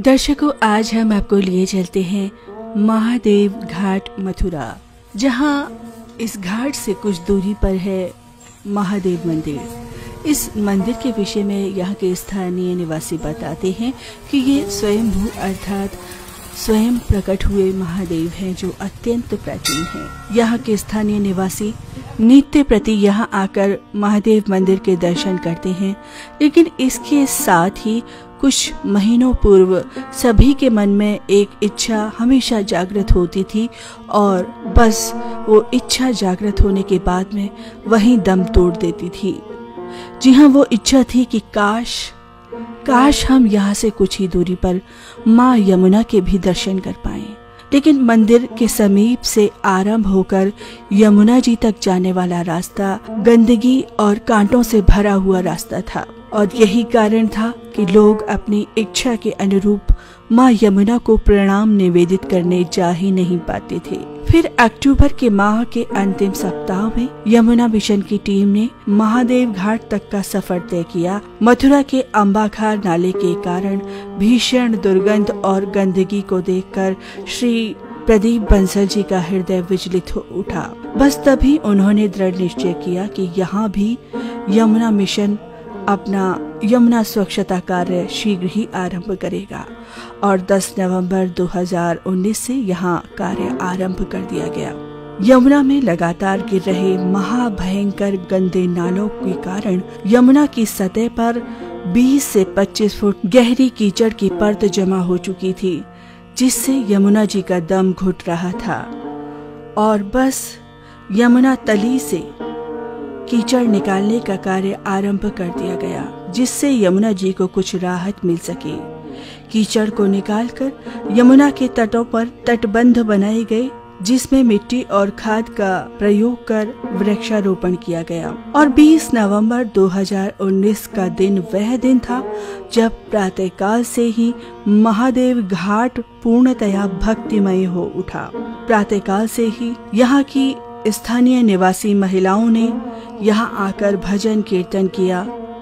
दर्शकों, आज हम आपको लिए चलते हैं महादेव घाट मथुरा, जहां इस घाट से कुछ दूरी पर है महादेव मंदिर। इस मंदिर के विषय में यहाँ के स्थानीय निवासी बताते हैं कि ये स्वयंभू अर्थात स्वयं प्रकट हुए महादेव हैं, जो अत्यंत प्राचीन हैं। यहाँ के स्थानीय निवासी नित्य प्रति यहाँ आकर महादेव मंदिर के दर्शन करते हैं, लेकिन इसके साथ ही कुछ महीनों पूर्व सभी के मन में एक इच्छा हमेशा जागृत होती थी और बस वो इच्छा जागृत होने के बाद में वहीं दम तोड़ देती थी। जी हाँ, वो इच्छा थी कि काश हम यहाँ से कुछ ही दूरी पर माँ यमुना के भी दर्शन कर पाएं। लेकिन मंदिर के समीप से आरंभ होकर यमुना जी तक जाने वाला रास्ता गंदगी और कांटों से भरा हुआ रास्ता था, और यही कारण था कि लोग अपनी इच्छा के अनुरूप माँ यमुना को प्रणाम निवेदित करने जा ही नहीं पाते थे। फिर अक्टूबर के माह के अंतिम सप्ताह में यमुना मिशन की टीम ने महादेव घाट तक का सफर तय किया। मथुरा के अंबाखार नाले के कारण भीषण दुर्गंध और गंदगी को देखकर श्री प्रदीप बंसल जी का हृदय विचलित हो उठा। बस तभी उन्होंने दृढ़ निश्चय किया कि यहाँ भी यमुना मिशन अपना यमुना स्वच्छता कार्य शीघ्र ही आरंभ करेगा, और 10 नवंबर 2019 से यहाँ कार्य आरंभ कर दिया गया। यमुना में लगातार गिर रहे महाभयंकर गंदे नालों के कारण यमुना की सतह पर 20 से 25 फुट गहरी कीचड़ की परत जमा हो चुकी थी, जिससे यमुना जी का दम घुट रहा था। और बस यमुना तली से कीचड़ निकालने का कार्य आरंभ कर दिया गया, जिससे यमुना जी को कुछ राहत मिल सके। कीचड़ को निकालकर यमुना के तटों पर तटबंध बनाए गए, जिसमें मिट्टी और खाद का प्रयोग कर वृक्षारोपण किया गया। और 20 नवंबर 2019 का दिन वह दिन था जब प्रातःकाल से ही महादेव घाट पूर्णतया भक्तिमय हो उठा। प्रातःकाल से ही यहाँ की स्थानीय निवासी महिलाओं ने यहाँ आकर भजन कीर्तन किया।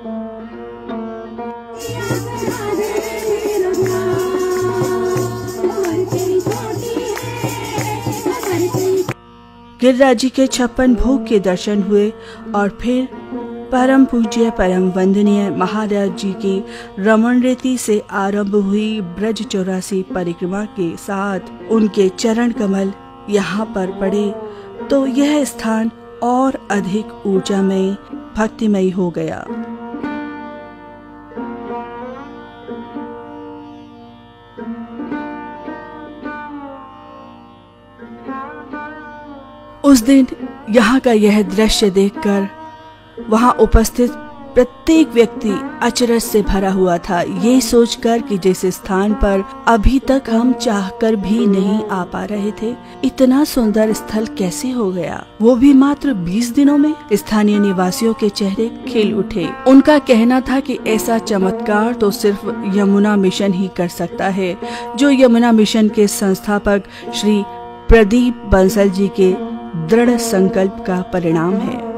गिरिराज जी के 56 भोग के दर्शन हुए और फिर परम पूज्य परम वंदनीय महाराज जी की रमण रीति से आरंभ हुई ब्रज 84 परिक्रमा के साथ उनके चरण कमल यहाँ पर पड़े, तो यह स्थान और अधिक ऊर्जामय भक्तिमय हो गया। उस दिन यहाँ का यह दृश्य देखकर वहाँ उपस्थित प्रत्येक व्यक्ति अचरज से भरा हुआ था, ये सोचकर कि जिस स्थान पर अभी तक हम चाहकर भी नहीं आ पा रहे थे, इतना सुंदर स्थल कैसे हो गया, वो भी मात्र 20 दिनों में। स्थानीय निवासियों के चेहरे खिल उठे। उनका कहना था कि ऐसा चमत्कार तो सिर्फ यमुना मिशन ही कर सकता है, जो यमुना मिशन के संस्थापक श्री प्रदीप बंसल जी के दृढ़ संकल्प का परिणाम है।